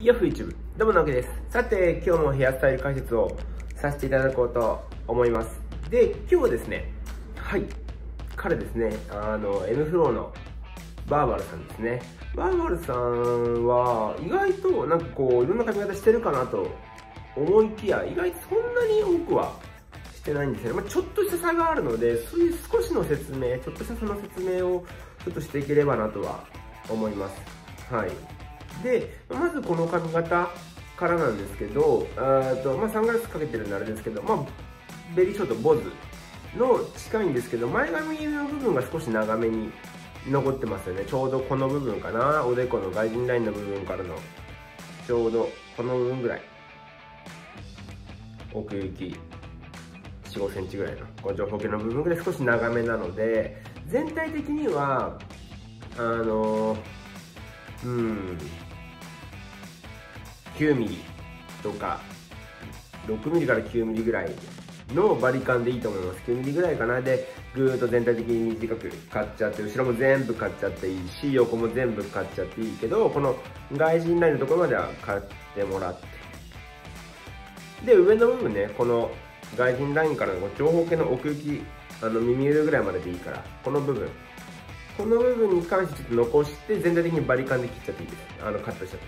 ヤフー YouTube、どうもなわけです。さて、今日もヘアスタイル解説をさせていただこうと思います。で、今日はですね、彼ですね、M フローのバーバルさんですね。バーバルさんは、意外となんかこう、いろんな髪型してるかなと思いきや、意外とそんなに多くはしてないんですよね。ちょっとした差があるので、そういう少しの説明、ちょっとしたその説明をちょっとしていければなとは思います。で、まずこの髪型からなんですけど、サングラスかけてるんであれですけど、ベリーショート、坊主の近いんですけど、前髪の部分が少し長めに残ってますよね。ちょうどこの部分かな、おでこの外陣ラインの部分からの、ちょうどこの部分ぐらい、奥行き4、5センチぐらいの、この長方形の部分ぐらい少し長めなので、全体的には、9ミリとか6ミリから9ミリぐらいのバリカンでいいと思います。9ミリぐらいかな。でぐーっと全体的に短くカっちゃって、後ろも全部カっちゃっていいし、横も全部カっちゃっていいけど、この外陣ラインのところまではカってもらって、で上の部分ね、この外陣ラインからの長方形の奥行き、耳上ぐらいまででいいから、この部分に関してちょっと残して、全体的にバリカンで切っちゃっていいです。カットしちゃって。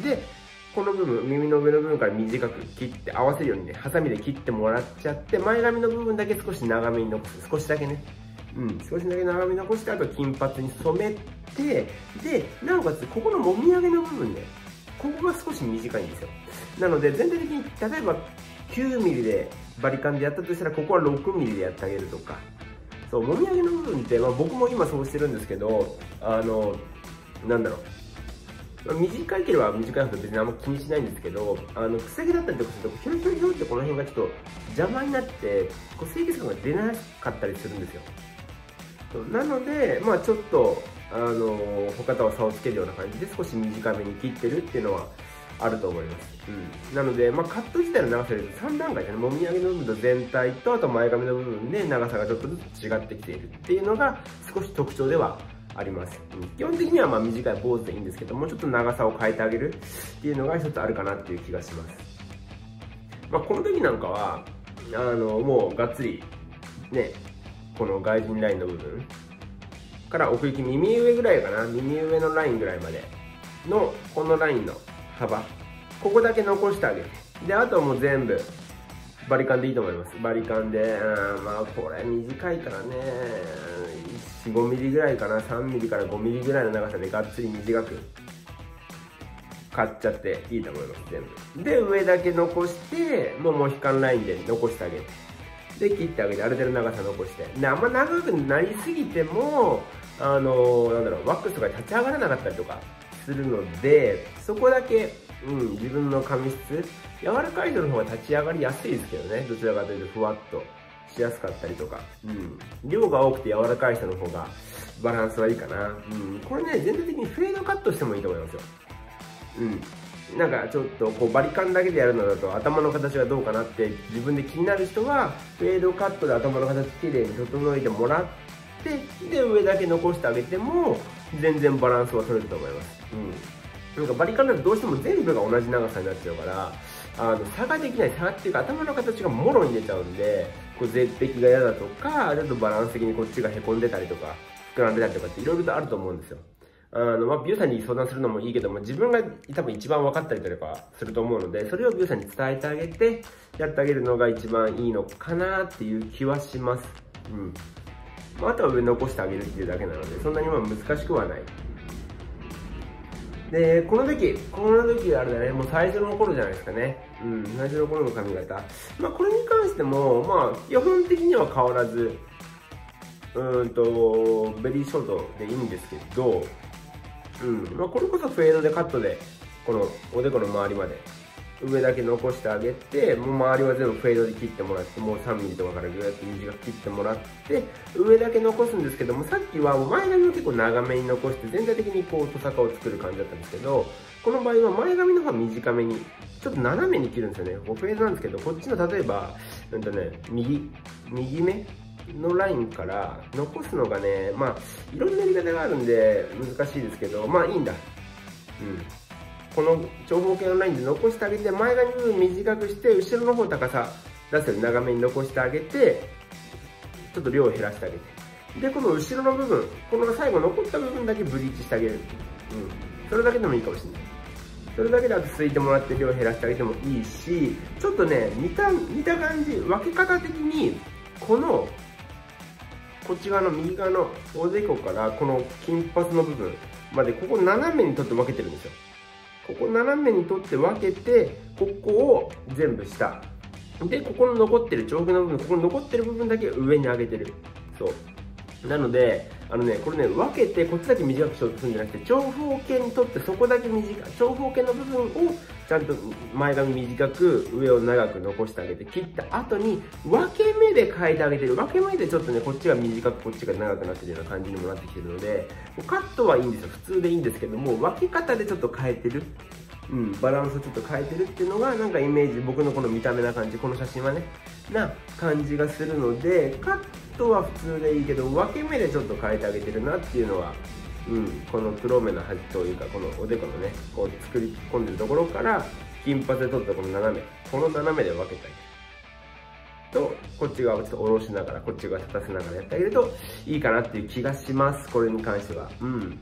で、この部分、耳の上の部分から短く切って、合わせるようにね、ハサミで切ってもらっちゃって、前髪の部分だけ少し長めに残す。少しだけね。少しだけ長めに残して、あと金髪に染めて、で、なおかつ、ここのもみあげの部分ね、ここが少し短いんですよ。なので、全体的に、例えば9ミリでバリカンでやったとしたら、ここは6ミリでやってあげるとか。そう、もみあげの部分って、僕も今そうしてるんですけど、短いければ短いほど別にあんま気にしないんですけど、くせ毛だったりとかすると、ひょろひょろひょろってこの辺がちょっと邪魔になって、こう清潔感が出なかったりするんですよ。なので、ちょっと、他とは差をつけるような感じで少し短めに切ってるっていうのはあると思います。なので、カット自体の長さで3段階ですね。もみあげの部分と全体と、あと前髪の部分で長さがちょっとずつ違ってきているっていうのが少し特徴ではあります。基本的には短い坊主でいいんですけども、ちょっと長さを変えてあげるっていうのが一つあるかなっていう気がします。この時なんかは、もうがっつり、ね、この外陣ラインの部分から奥行き耳上ぐらいかな、耳上のラインぐらいまでの、このラインの幅、ここだけ残してあげて、で、あとはもう全部、バリカンでいいと思います。バリカンで、これ短いからね、4、5ミリぐらいかな、3ミリから5ミリぐらいの長さでがっつり短く買っちゃっていいと思います、全部。で、上だけ残して、もうモヒカンラインで残してあげて、で、切ってあげて、ある程度長さ残して。で、あんま長くなりすぎても、ワックスとか立ち上がらなかったりとかするので、そこだけ、自分の髪質、柔らかい人の方が立ち上がりやすいですけどね。どちらかというとふわっとしやすかったりとか。量が多くて柔らかい人の方がバランスはいいかな。これね、全体的にフェードカットしてもいいと思いますよ。なんかちょっとこうバリカンだけでやるのだと頭の形がどうかなって自分で気になる人は、フェードカットで頭の形きれいに整えてもらって、で、上だけ残してあげても、全然バランスは取れると思います。なんかバリカンだとどうしても全部が同じ長さになっちゃうから、差ができない、差っていうか頭の形がもろに出ちゃうんで、こう絶壁が嫌だとか、ちょっとバランス的にこっちがへこんでたりとか、膨らんでたりとかっていろいろとあると思うんですよ。美容師さんに相談するのもいいけども、自分が多分一番分かったりとかすると思うので、それを美容師さんに伝えてあげて、やってあげるのが一番いいのかなっていう気はします。あとは上残してあげるっていうだけなので、そんなに難しくはない。で、この時あれだね、もう最初の頃じゃないですかね。最初の頃の髪型。これに関しても、基本的には変わらず、ベリーショートでいいんですけど、これこそフェードでカットで、このおでこの周りまで、上だけ残してあげて、もう周りは全部フェードで切ってもらって、もう3ミリとかからぐーっと短く切ってもらって、上だけ残すんですけども、さっきは前髪を結構長めに残して、全体的にこう、トサカを作る感じだったんですけど、この場合は前髪の方は短めに、ちょっと斜めに切るんですよね。こうフェードなんですけど、こっちの例えば、右目のラインから残すのがね、いろんなやり方があるんで難しいですけど、いいんだ。 この長方形のラインで残してあげて、前髪部分短くして、後ろの方高さ出すように長めに残してあげて、ちょっと量を減らしてあげて。で、この後ろの部分、この最後残った部分だけブリーチしてあげる。それだけでもいいかもしれない。それだけであとすいてもらって量を減らしてあげてもいいし、ちょっとね、似た感じ、分け方的に、こっち側の右側のおでこからこの金髪の部分まで、ここ斜めに取って分けてるんですよ。ここ斜めに取って分けて、ここを全部下。で、ここの残ってる長方形の部分、ここの残ってる部分だけ上に上げてる。そう。なので、これね、分けてこっちだけ短くしようとするんじゃなくて、長方形に取ってそこだけ短い、長方形の部分をちゃんと前髪短く、上を長く残してあげて、切った後に分け目で変えてあげてる。分け目でちょっとね、こっちが短く、こっちが長くなってるような感じにもなってきてるので、カットはいいんですよ。普通でいいんですけども、分け方でちょっと変えてる。バランスをちょっと変えてるっていうのがなんかイメージ、僕のこの見た目な感じ、この写真はねな感じがするので、カットは普通でいいけど分け目でちょっと変えてあげてるなっていうのは、この黒目の端というか、このおでこのねこう作り込んでるところから金髪で取ったこの斜めで分けてあげると、こっち側をちょっと下ろしながらこっち側立たせながらやってあげるといいかなっていう気がします。これに関しては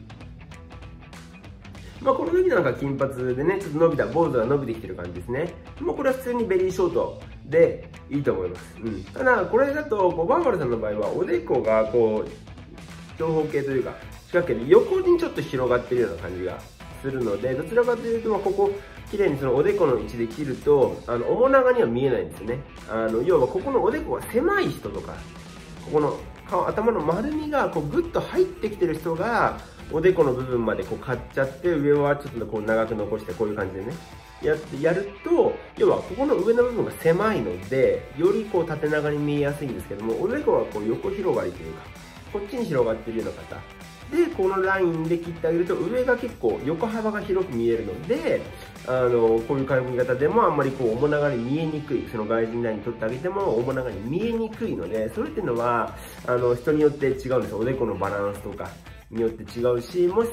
この時なんか金髪でね、ちょっと坊主が伸びてきてる感じですね。これは普通にベリーショートでいいと思います。ただ、これだと、バーバラさんの場合は、おでこがこう、長方形というか、四角形で横にちょっと広がってるような感じがするので、どちらかというと、ここ、綺麗にそのおでこの位置で切ると、面長には見えないんですよね。要は、ここのおでこが狭い人とか、ここの頭の丸みがこうグッと入ってきてる人が、おでこの部分までこう買っちゃって、上はちょっとこう長く残して、こういう感じでねやると、要はここの上の部分が狭いので、よりこう縦長に見えやすいんですけども、おでこはこう横広がりというか、こっちに広がっているような方で、このラインで切ってあげると、上が結構横幅が広く見えるので、こういう髪型でもあんまりこう面長に見えにくい、その外人ラインに取ってあげても面長に見えにくいので、それっていうのは人によって違うんですよ。おでこのバランスとかによって違うし、もし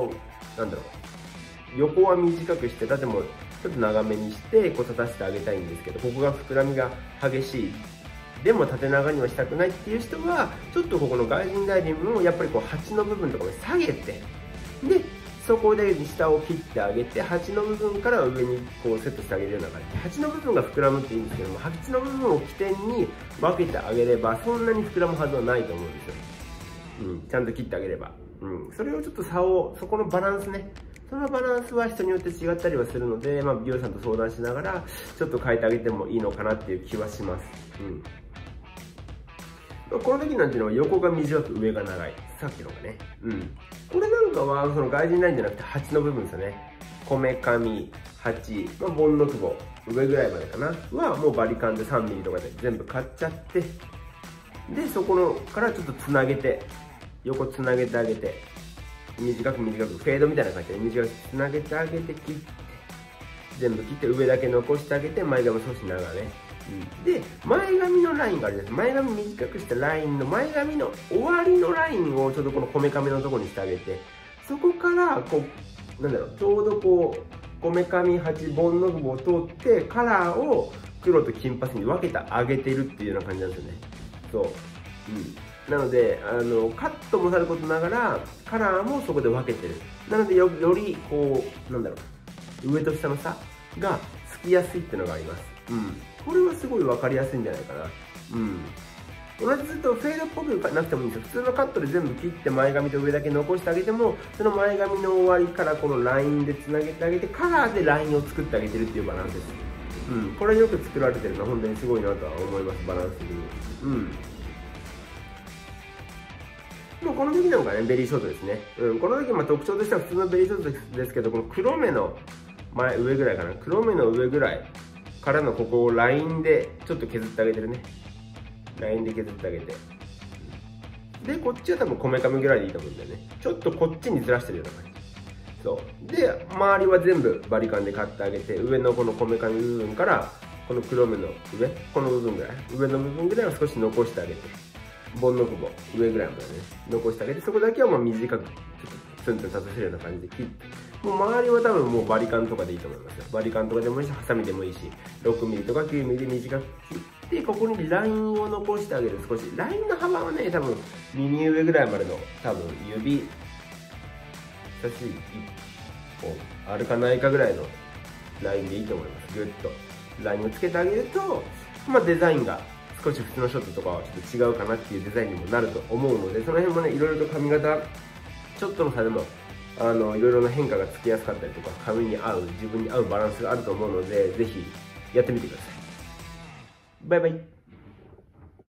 横は短くして縦もちょっと長めにしてこう立たせてあげたいんですけど、ここが膨らみが激しい、でも縦長にはしたくないっていう人は、ちょっとここの外人ラインもやっぱりこう鉢の部分とかを下げて、でそこで下を切ってあげて、鉢の部分から上にこうセットしてあげるような感じ。鉢の部分が膨らむっていいんですけども、鉢の部分を起点に分けてあげれば、そんなに膨らむはずはないと思うんですよ。ちゃんと切ってあげれば。それをちょっとそこのバランスね。そのバランスは人によって違ったりはするので、美容師さんと相談しながら、ちょっと変えてあげてもいいのかなっていう気はします。この時なんていうのは横が短く上が長い。さっきのがね。これなんかはその外人ラインじゃなくて鉢の部分ですよね。こめかみ、鉢、ボンのくぼ、上ぐらいまでかな。はもうバリカンで3ミリとかで全部買っちゃって、で、そこのからちょっとつなげて、横つなげてあげて、短くフェードみたいな感じで短くつなげてあげて切って、全部切って上だけ残してあげて、前髪少し長ね。で、前髪のラインがあるじゃないですか。前髪短くしたラインの前髪の終わりのラインをちょうどこのこめかみのところにしてあげて、そこからこう、ちょうどこう、こめかみ8本の部分を通って、カラーを黒と金髪に分けてあげてるっていうような感じなんですよね。そう。なので、カットもさることながら、カラーもそこで分けてる。なのでより、こう、上と下の差がつきやすいっていうのがあります。これはすごい分かりやすいんじゃないかな。同じずっとフェードっぽくなくてもいいんですよ。普通のカットで全部切って前髪と上だけ残してあげても、その前髪の終わりからこのラインでつなげてあげて、カラーでラインを作ってあげてるっていうバランスです。これよく作られてるのは本当にすごいなとは思います、バランス的に。もうこの時なんかね、ベリーショートですね。この時特徴としては普通のベリーショートですけど、この黒目の上ぐらいかな。黒目の上ぐらいからのここをラインでちょっと削ってあげてるね。ラインで削ってあげて。で、こっちは多分こめかみぐらいでいいと思うんだよね。ちょっとこっちにずらしてるような感じ。そう。で、周りは全部バリカンで買ってあげて、上のこのこめかみ部分から、この黒目の上、この部分ぐらい、上の部分ぐらいは少し残してあげて、ボンのくぼ、上ぐらいまでね、残してあげて、そこだけは短く、ツンツン立たせるような感じで切って、 もう周りは多分もうバリカンとかでいいと思いますよ。バリカンとかでもいいし、ハサミでもいいし、6ミリとか9ミリで短く切って、ここにラインを残してあげる。少しラインの幅はね、多分耳上ぐらいまでの多分指人差し指1本あるかないかぐらいのラインでいいと思います。ぐっとラインをつけてあげると、デザインが少し普通のショットとかはちょっと違うかなっていうデザインにもなると思うので、その辺もね、いろいろと髪型ちょっとの差でもいろいろな変化がつきやすかったりとか、髪に合う、自分に合うバランスがあると思うので、ぜひやってみてください。バイバイ。